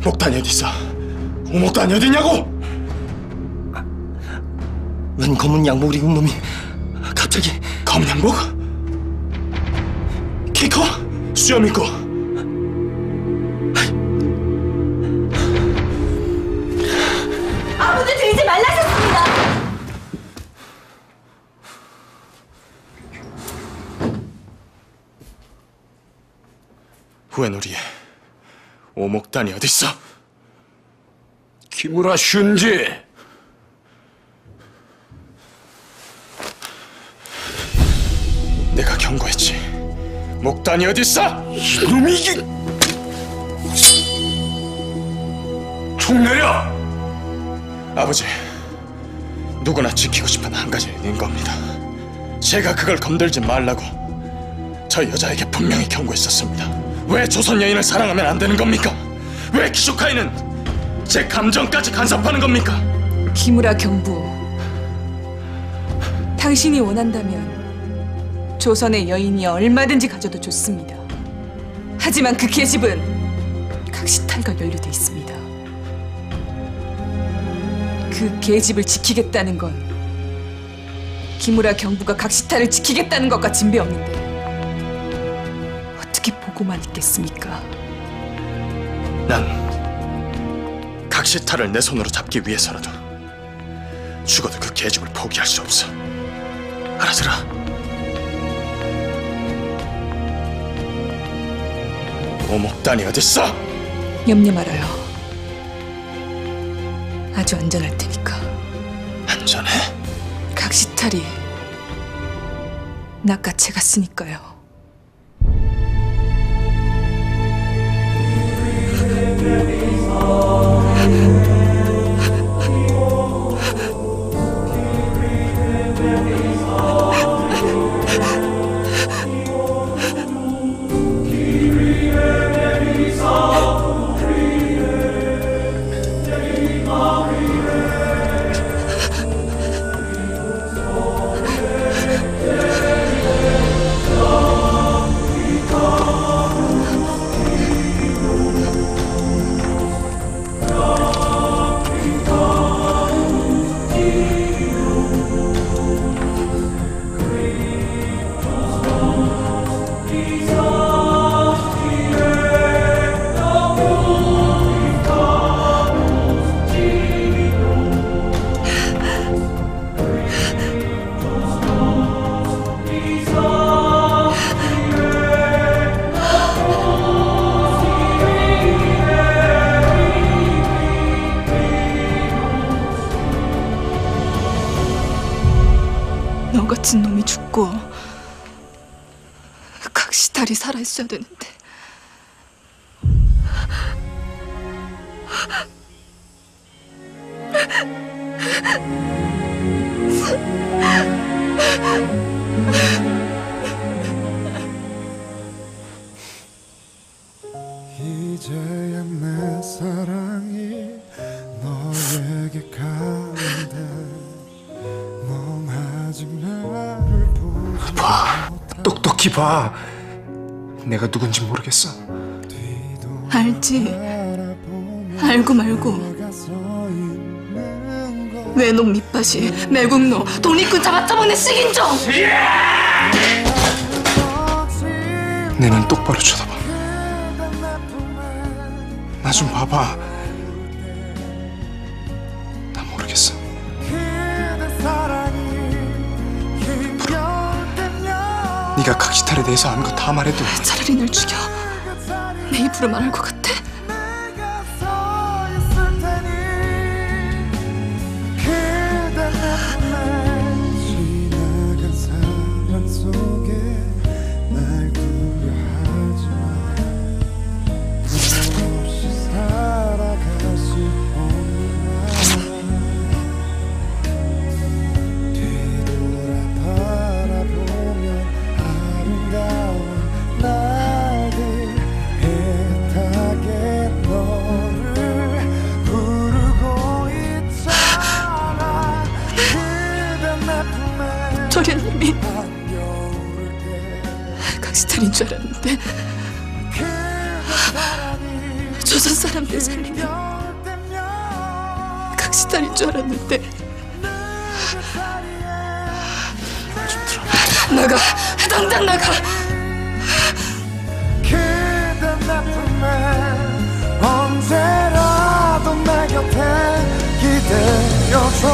목단이 어딨어? 오목단이 어딨냐고! 웬 검은 양복을 입은 놈이 갑자기... 검은 양복? 키 커? 수염 있고. 아무도 들지 말라셨습니다. 후에놀이에 오목단이 어딨어? 키무라 슌지. 내가 경고했지. 목단이 어딨어? 이놈이 이게... 총 내려! 아버지, 누구나 지키고 싶은 한 가지는 있는 겁니다. 제가 그걸 건들지 말라고 저 여자에게 분명히 경고했었습니다. 왜 조선 여인을 사랑하면 안 되는 겁니까? 왜 키쇼카이는 제 감정까지 간섭하는 겁니까? 키무라 경부, 당신이 원한다면 조선의 여인이 얼마든지 가져도 좋습니다. 하지만 그 계집은 각시탈과 연루돼 있습니다. 그 계집을 지키겠다는 건 키무라 경부가 각시탈을 지키겠다는 것과 진배없는데 어떻게 보고만 있겠습니까? 난 각시탈을 내 손으로 잡기 위해서라도 죽어도 그 계집을 포기할 수 없어. 알아들어? 오목단이 어딨어? 염려 말아요. 아주 안전할 테니까. 안전해? 각시탈이 낚아채 갔으니까요. 너 같은 놈이 죽고 각시탈이 살아있어야 되는데. 이제야 내 사랑이 너에게 가는데 넌 아직 나를 보지 봐, 똑똑히 봐. 내가 누군지 모르겠어. 알지. 알고 말고 외놈 밑밭이 매국노 독립군 잡아타보는 식인종. 내 눈 똑바로 쳐다봐. 나 좀 봐봐. 나 모르겠어. 네가 각시탈에 대해서 아는 거 다 말해도 차라리 날 죽여. 내 입으로 말할 것 같아? 지나간 사랑 속에 날 두려워하지 마. 없이 살아갈 수 없는 나 뒤돌아 바라보면 아름다운 나를 애타게 너를 부르고 있잖아. 그대 내 품에 저런 놈이 각시탈인 줄 알았는데 조선 사람들 살리면 각시탈인 줄 알았는데 나가! 당장 나가! 그대 내 품에 언제라도 내 곁에 기대어줘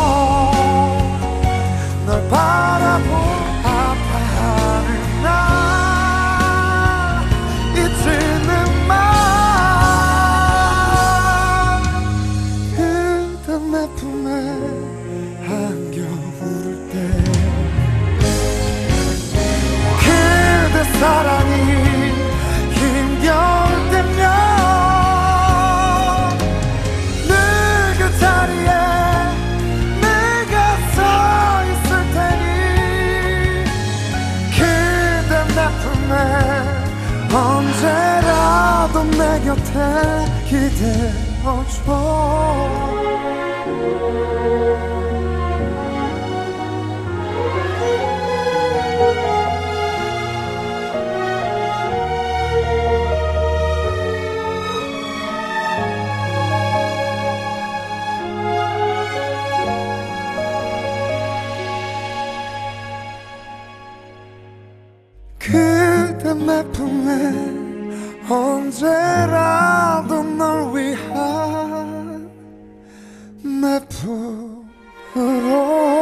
널 바라보 아파하는 나 잊지는 마 그대 내 품에 안겨 울을 때 그대 사랑이 힘겨울 때면 늘 그 자리에 내가 서 있을 테니 그대 내 품에 언제라도 내 곁에 기대어줘 그대 내 품에 언제라도 널 위한 내 품으로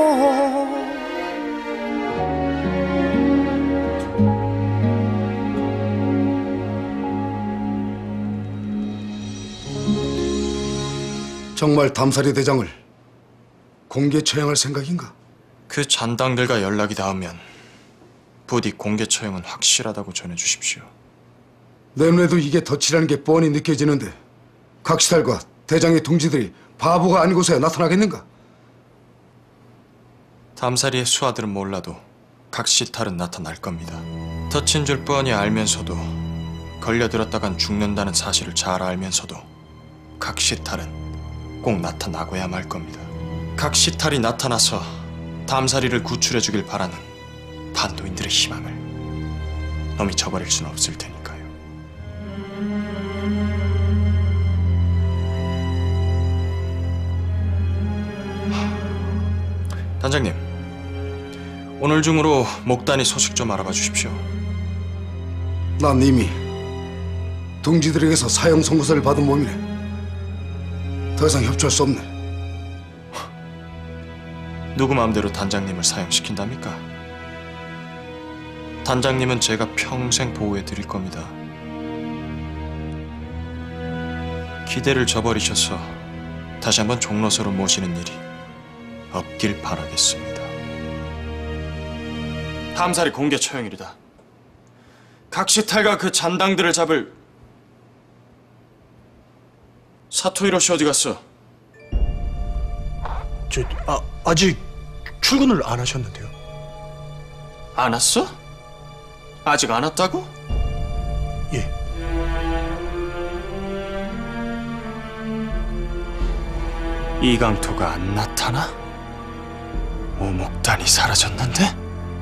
정말 담사리 대장을 공개 처형할 생각인가? 그 잔당들과 연락이 닿으면 부디 공개 처형은 확실하다고 전해주십시오. 내눈에도 이게 덫이라는 게 뻔히 느껴지는데 각시탈과 대장의 동지들이 바보가 아니고서야 나타나겠는가? 담사리의 수하들은 몰라도 각시탈은 나타날 겁니다. 덫인 줄 뻔히 알면서도 걸려들었다간 죽는다는 사실을 잘 알면서도 각시탈은 꼭 나타나고야 말 겁니다. 각시탈이 나타나서 담사리를 구출해 주길 바라는 반도인들의 희망을 넘이 저버릴 수는 없을 테니까요. 단장님, 오늘 중으로 목단이 소식 좀 알아봐 주십시오. 난 이미 동지들에게서 사형 선고서를 받은 몸이네. 더 이상 협조할 수 없네. 누구 마음대로 단장님을 사형시킨답니까? 단장님은 제가 평생 보호해 드릴 겁니다. 기대를 저버리셔서 다시 한번 종로서로 모시는 일이 없길 바라겠습니다. 탐살이 공개 처형일이다. 각시탈과 그 잔당들을 잡을 사토 히로시 어디 갔어? 아직 출근을 안 하셨는데요. 안 왔어? 아직 안 왔다고? 예. 이강토가 안 나타나? 오목단이 사라졌는데?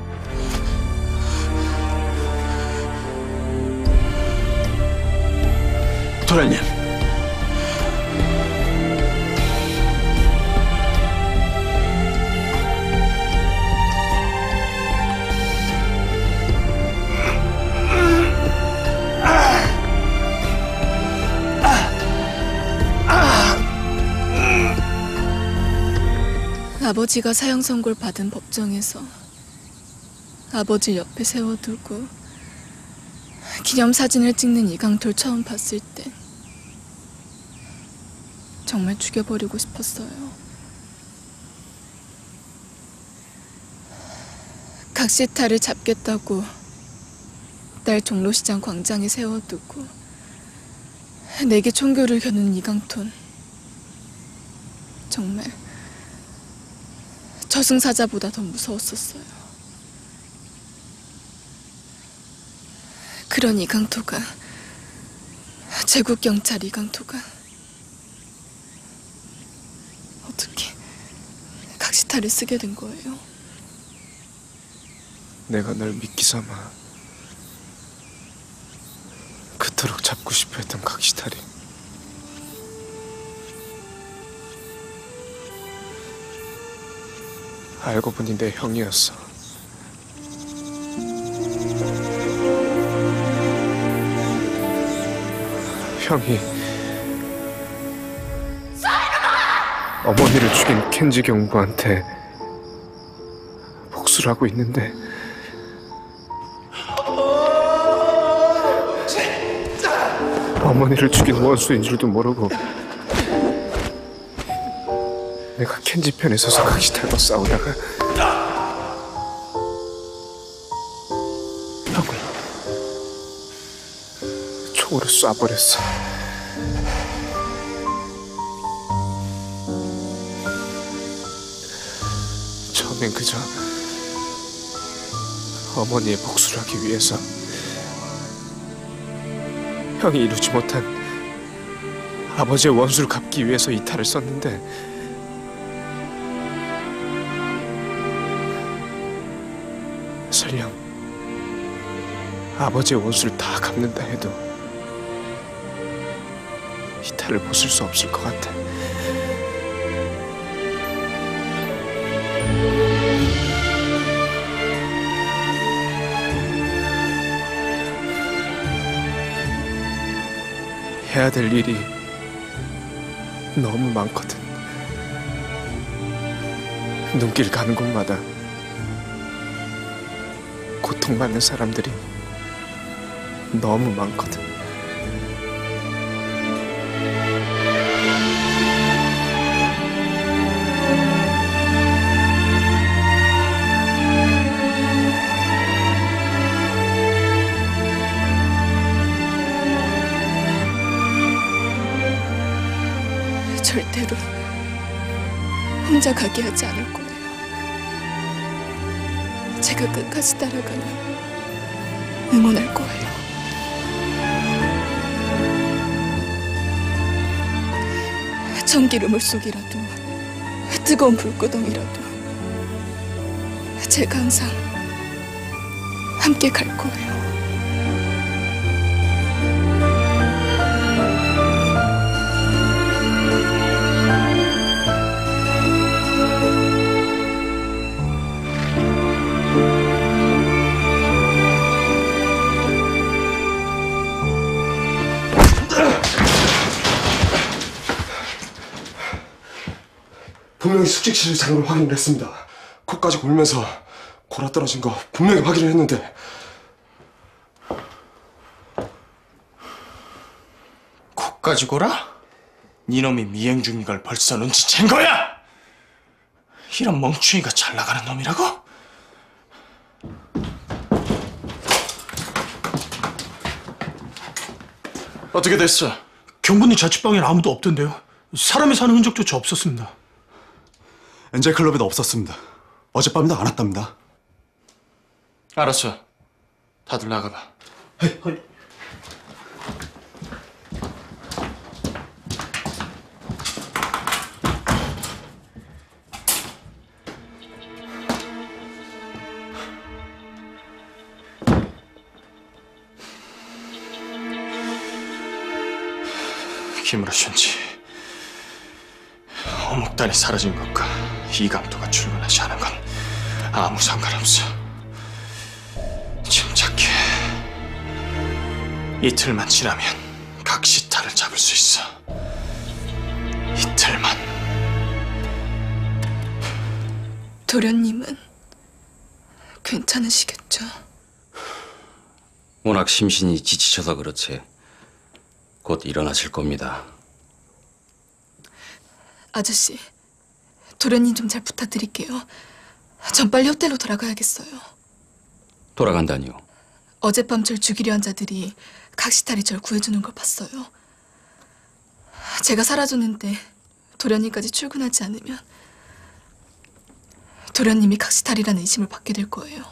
도련님, 아버지가 사형 선고를 받은 법정에서 아버지 옆에 세워두고 기념사진을 찍는 이강토를 처음 봤을 때 정말 죽여버리고 싶었어요. 각시탈을 잡겠다고 날 종로시장 광장에 세워두고 내게 총교를 겨누는 이강토는 정말 저승사자보다 더 무서웠었어요. 그런 이강토가, 제국경찰 이강토가 어떻게 각시탈을 쓰게 된 거예요? 내가 널 믿기 삼아 그토록 잡고 싶어 했던 각시탈이 알고 보니 내 형이었어. 형이 어머니를 죽인 켄지 경부한테 복수를 하고 있는데 어머니를 죽인 원수인 줄도 모르고 내가 켄지 편에 서서 각시탈과 싸우다가 형을 총으로 쏴버렸어. 처음엔 그저 어머니의 복수를 하기 위해서 형이 이루지 못한 아버지의 원수를 갚기 위해서 이 탈을 썼는데 설령 아버지의 원수를 다 갚는다 해도 이 탈을 벗을 수 없을 것 같아. 해야 될 일이 너무 많거든. 눈길 가는 곳마다 고통받는 사람들이 너무 많거든. 절대로 혼자 가게 하지 않을 거예요. 제가 끝까지 따라가며 응원할 거예요. 전기를 물속이라도 뜨거운 불구덩이라도 제가 항상 함께 갈 거예요. 분명히 숙직실 장으로 확인을 했습니다. 코까지 골면서 골아 떨어진 거 분명히 확인을 했는데 코까지 고라? 니놈이 미행 중인 걸 벌써 눈치챈 거야! 이런 멍충이가 잘 나가는 놈이라고? 어떻게 됐어? 경부님 자취방엔 아무도 없던데요. 사람이 사는 흔적조차 없었습니다. 엔젤 클럽에도 없었습니다. 어젯밤에도 안 왔답니다. 알았어. 다들 나가봐. 김으로 슌지 어묵단이 사라진 것과 이강도가 출근하지 않은 건 아무 상관없어. 침착해. 이틀만 지나면 각시탈을 잡을 수 있어. 이틀만. 도련님은 괜찮으시겠죠? 워낙 심신이 지치셔서 그렇지 곧 일어나실 겁니다. 아저씨, 도련님 좀 잘 부탁드릴게요. 전 빨리 호텔로 돌아가야겠어요. 돌아간다니요? 어젯밤 절 죽이려 한 자들이 각시탈이 절 구해주는 걸 봤어요. 제가 사라졌는데 도련님까지 출근하지 않으면 도련님이 각시탈이라는 의심을 받게 될 거예요.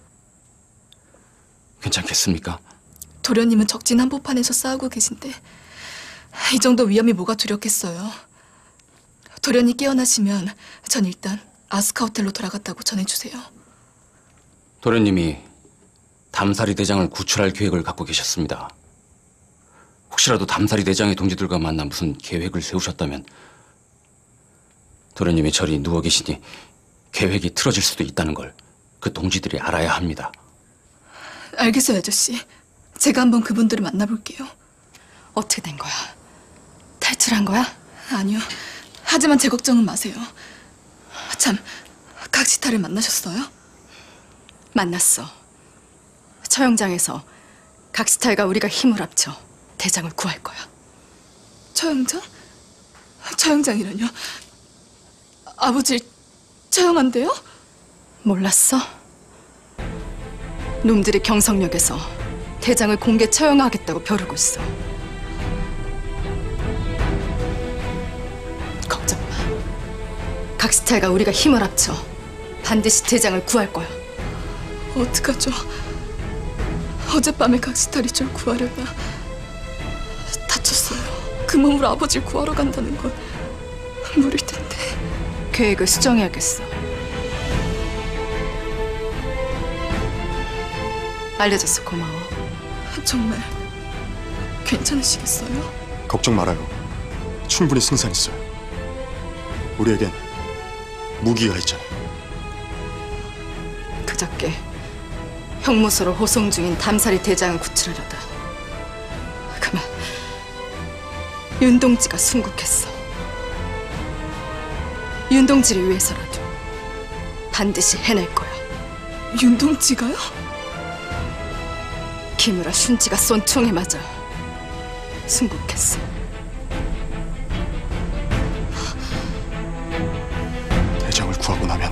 괜찮겠습니까? 도련님은 적진 한복판에서 싸우고 계신데 이 정도 위험이 뭐가 두렵겠어요. 도련이 깨어나시면 전 일단 아스카 호텔로 돌아갔다고 전해주세요. 도련님이 담사리 대장을 구출할 계획을 갖고 계셨습니다. 혹시라도 담사리 대장의 동지들과 만나 무슨 계획을 세우셨다면 도련님이 저리 누워 계시니 계획이 틀어질 수도 있다는 걸 그 동지들이 알아야 합니다. 알겠어요, 아저씨. 제가 한번 그분들을 만나볼게요. 어떻게 된 거야? 탈출한 거야? 아니요. 하지만 제 걱정은 마세요. 참, 각시탈을 만나셨어요? 만났어. 처형장에서 각시탈과 우리가 힘을 합쳐 대장을 구할 거야. 처형장? 처형장이라뇨? 아버지를 처형한대요? 몰랐어? 놈들이 경성역에서 대장을 공개 처형하겠다고 벼르고 있어. 걱정 마. 각시탈과 우리가 힘을 합쳐 반드시 대장을 구할 거야. 어떡하죠? 어젯밤에 각시탈이 절 구하려다 다쳤어요. 그 몸으로 아버지를 구하러 간다는 건 무리일 텐데. 계획을 수정해야겠어. 알려줘서 고마워. 정말 괜찮으시겠어요? 걱정 말아요. 충분히 승산 있어요. 우리에겐 무기가 있잖아요. 그저께 형무소로 호송 중인 담사리 대장을 구출하려다 그만 윤동지가 순국했어. 윤동지를 위해서라도 반드시 해낼 거야. 윤동지가요? 기무라 슌지가 쏜 총에 맞아 순국했어. 대장을 구하고 나면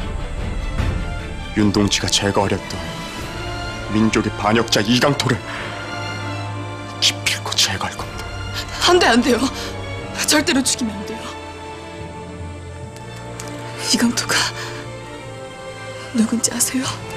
윤동지가 제거하려 했던 민족의 반역자 이강토를 기필코 제거할 겁니다. 안 돼요. 절대로 죽이면 안 돼요. 이강토가 누군지 아세요?